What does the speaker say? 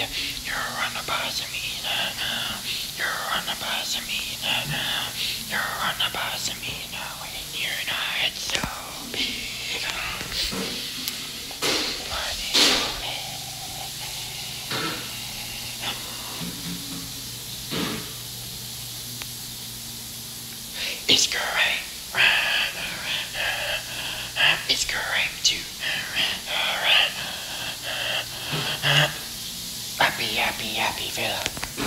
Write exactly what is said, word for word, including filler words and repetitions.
You're on the bus of me now. You're on the bus of me now. You're on the bus of me now. And you're not so big. What is it? It's great. It's great too. Happy, happy, happy fella.